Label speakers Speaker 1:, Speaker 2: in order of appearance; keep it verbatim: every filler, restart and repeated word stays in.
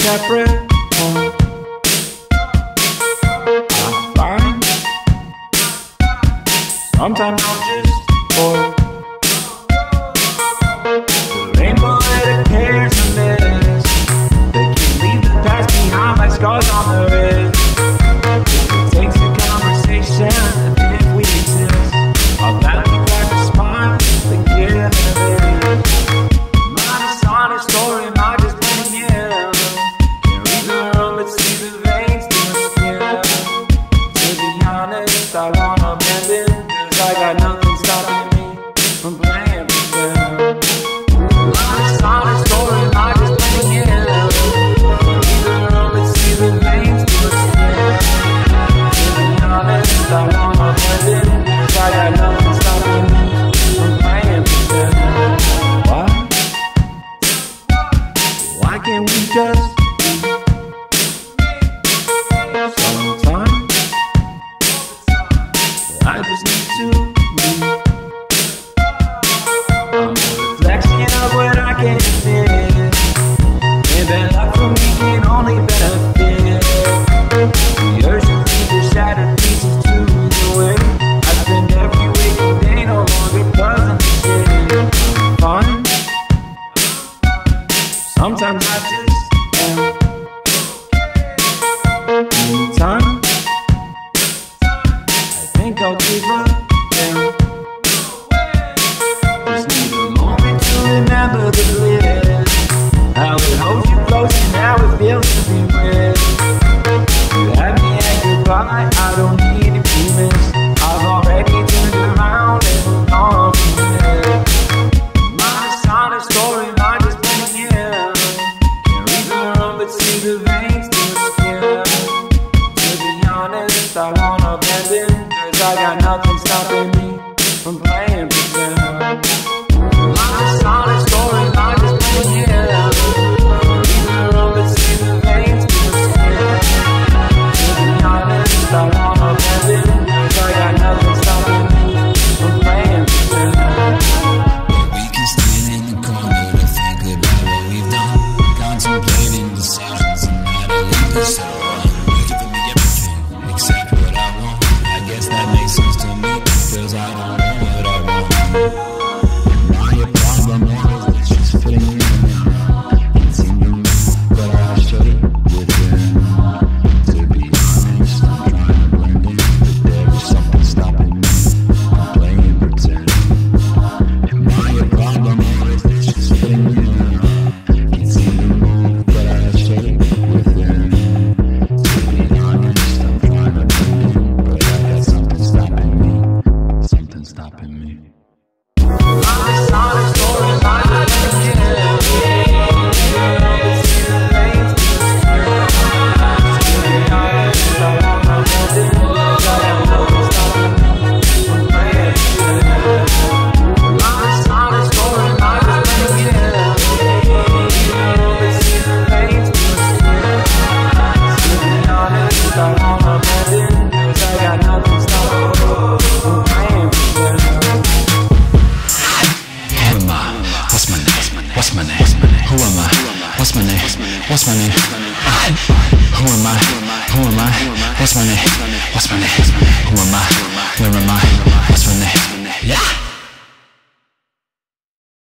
Speaker 1: capricorns. I'm fine. Sometimes I'm just bored. The rainbow that cares a mess. They can leave the past behind like scars on the wrist. It takes a conversation if we exist. I'll gladly crack a smile to give it a bit. My dishonest story, my just playing in. Can't read the room but see the veins through the skin. To be honest, I wanna bend it, cause I got nothing stopping me from playing pretend. My dishonest story, my just playing in. Can't read the room but see the veins through the skin. To be honest, I wanna bend it, cause I got nothing stopping me from playing pretend. Why? Why can't we just sometimes? I just need to be. I'm a reflection of what I can see. And bad luck for me can only benefit. The urge to leave the shattered pieces to the way. I spend every waking day no longer buzzing the shit. Fun. Sometimes I just am. Time. I think I'll give up. Yeah. Just need a moment to remember the bliss. How it holds you close and how it feels to be with. You had me at goodbye, I don't need to be missed. I've already turned around and moved on from it. My dishonest story, my just playing in. Can't read the room but see the veins through the skin. To be honest, I wanna bend it, cause I got nothing stopping me from playing pretend. My dishonest story, my just playing in. Can't read the room but see the veins through the skin. To be honest, I wanna bend it, cause I got nothing stopping me from playing pretend.
Speaker 2: We can stand in the corner to think about what we've done, contemplating decisions and how to leave this all on. You're giving me everything except what I want. I guess that makes sense to me, cause I don't know what I want. Now your problem is it's just fitting in. Can't seem to move, but I should within. To be honest, I'm trying to blend in, but there is something stopping me from playing pretend. And now your problem is it's just fitting in. Can't seem to move, but I should within. To be honest, I'm trying to blend in, but I got something stopping me. Something stopping me.
Speaker 1: My dishonest story, my just playing in. See the veins through the skin. To be honest, I wanna bend it, cause I got nothing stopping me from playing pretend. My dishonest story, my just playing in. See the veins through the skin. To be honest, I wanna bend it, cause I got nothing stopping me from playing pretend.
Speaker 2: Who am I? What's my name? What's my name? Who am I? What's my name? What's my name? Ah. Who am I? Who am I? What's my name? What's my name? Who am I? Where am I? What's my name? Yeah.